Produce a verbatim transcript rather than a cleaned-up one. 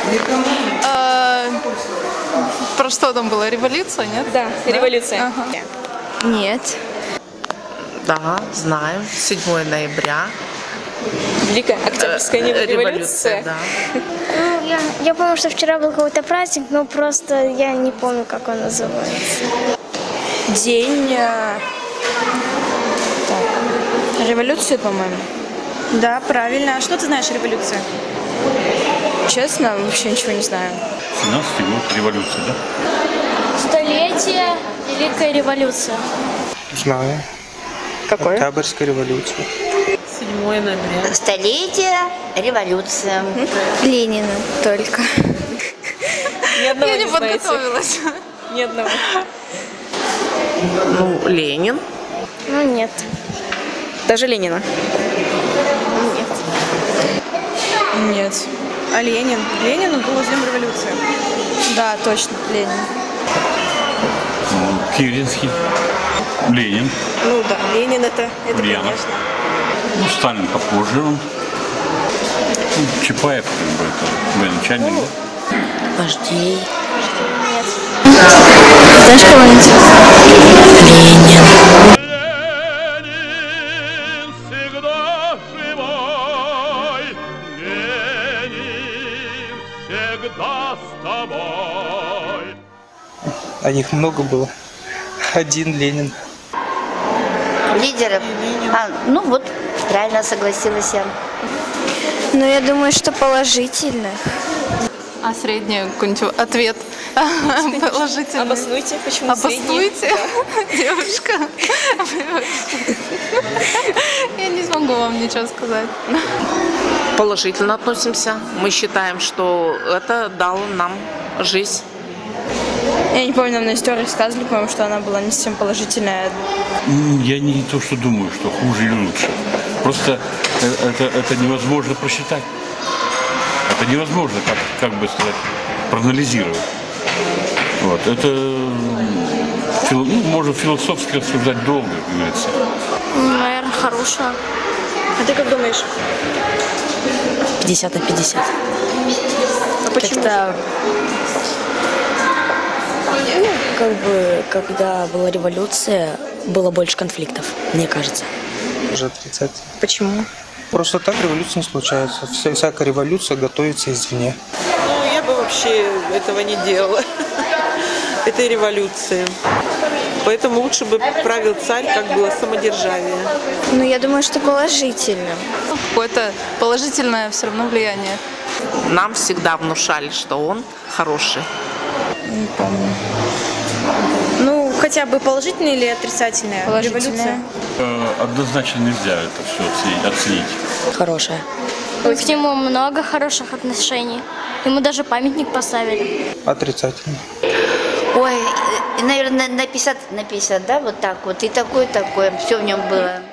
А, про что там было? Революция, нет? Да, да? Революция. Ага. Нет. Да, знаю. седьмое ноября. Великая Октябрьская Э, революция. революция, да. Ну, я, я помню, что вчера был какой-то праздник, но просто я не помню, как он называется. День э, так, революции, по-моему. Да, правильно. А что ты знаешь о революции? Честно, вообще ничего не знаю. семнадцатый год, революция, да? Столетие Великой революции. Знаю. Какое? Октябрьская революция. седьмое ноября. Столетие, революция. Ленина только. Ни одного Я не не знаете. подготовилась. Ни одного. Ну, Ленин. Ну нет. Даже Ленина. Нет. А Ленин? Ленин был днем революции. Да, точно, Ленин. Керенский, Ленин, Ну да, Ленин это, это Ульянов. конечно. ну, Сталин попозже, он. Ну, Чапаев, как бы, это военачальник, да? Вождей. Знаешь кого-нибудь? Ленин. Ленин всегда живой, Ленин всегда с тобой. А них много было. Один Ленин. Лидеров. А, ну вот, правильно согласилась я. Ну, я думаю, что положительно. А средний какой-нибудь ответ положительный? Обоснуйте, почему средний. Обоснуйте, девушка. Я не смогу вам ничего сказать. Положительно относимся. Мы считаем, что это дало нам жизнь. Я не помню, нам на истории рассказывали, по-моему, что она была не совсем положительная. М, Я не то, что думаю, что хуже или лучше. Просто э, это, это невозможно просчитать. Это невозможно, как, как бы сказать, проанализировать. Вот. Это, фил- ну, можно философски обсуждать долго, как говорится. Наверное, хорошая. А ты как думаешь? пятьдесят на пятьдесят. А почему? Как-то, ну, как бы, когда была революция, было больше конфликтов, мне кажется. Уже отрицательно. Почему? Просто так революция не случается. Вся, всякая революция готовится извне. Ну, я бы вообще этого не делала, этой революции. Поэтому лучше бы правил царь, как было самодержавие. Ну, я думаю, что положительно. Какое-то положительное все равно влияние. Нам всегда внушали, что он хороший. Не помню. Ну, хотя бы положительная или отрицательная Положительная. революция? Э, Однозначно нельзя это все оценить. оценить. Хорошая. К нему много хороших отношений. Ему даже памятник поставили. Отрицательно. Ой, наверное, на пятьдесят на пятьдесят, да, вот так вот. И такое, такое. Все в нем было.